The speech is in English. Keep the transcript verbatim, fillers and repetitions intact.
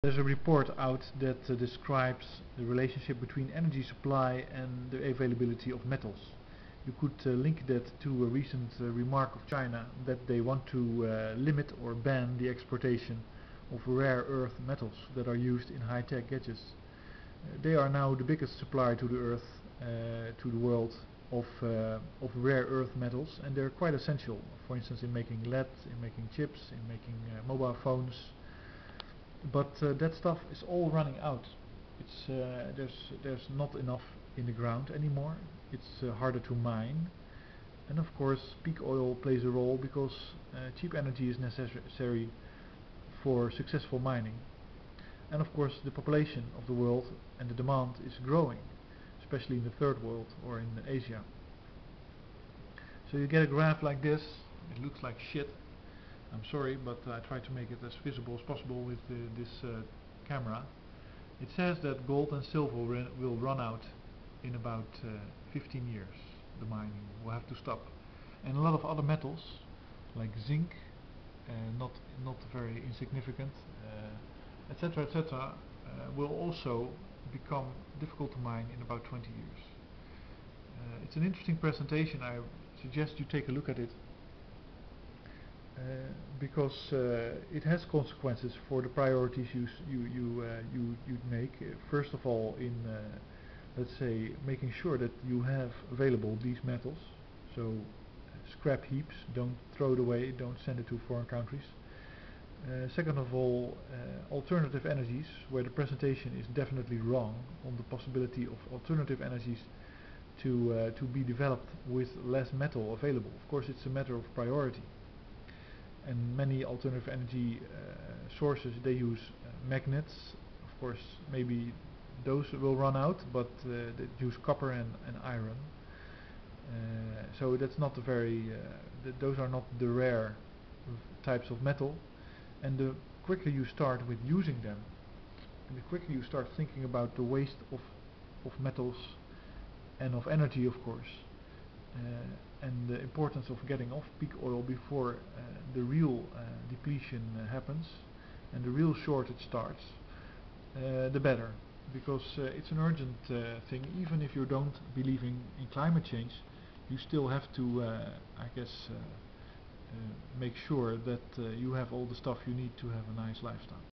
There's a report out that uh, describes the relationship between energy supply and the availability of metals. You could uh, link that to a recent uh, remark of China that they want to uh, limit or ban the exportation of rare earth metals that are used in high-tech gadgets. Uh, they are now the biggest supplier to the earth, uh, to the world, of, uh, of rare earth metals, and they're quite essential, for instance in making lead, in making chips, in making uh, mobile phones. But uh, that stuff is all running out. It's uh, there's there's not enough in the ground anymore. It's uh, harder to mine, and of course peak oil plays a role because uh, cheap energy is necessary for successful mining. And of course the population of the world and the demand is growing, especially in the third world or in Asia. So you get a graph like this. It looks like shit. I'm sorry, but I try to make it as visible as possible with the, this uh, camera. It says that gold and silver will run out in about uh, fifteen years. The mining will have to stop, and a lot of other metals like zinc, uh, not not very insignificant, etc, uh, etc, et uh, will also become difficult to mine in about twenty years. Uh, it's an interesting presentation. I suggest you take a look at it. Uh, because uh, it has consequences for the priorities you you you uh, you you make. Uh, first of all, in uh, let's say making sure that you have available these metals. So uh, scrap heaps, don't throw it away, don't send it to foreign countries. Uh, second of all, uh, alternative energies, where the presentation is definitely wrong on the possibility of alternative energies to uh, to be developed with less metal available. Of course, it's a matter of priority. And many alternative energy uh, sources, they use uh, magnets. Of course, maybe those will run out, but uh, they use copper and, and iron. Uh, so that's not a very, uh, th those are not the rare types of metal. And the quicker you start with using them, and the quicker you start thinking about the waste of, of metals and of energy, of course, Uh, and the importance of getting off peak oil before uh, the real uh, depletion uh, happens and the real shortage starts, uh, the better, because uh, it's an urgent uh, thing. Even if you don't believe in, in climate change, you still have to, uh, I guess, uh, uh, make sure that uh, you have all the stuff you need to have a nice lifestyle.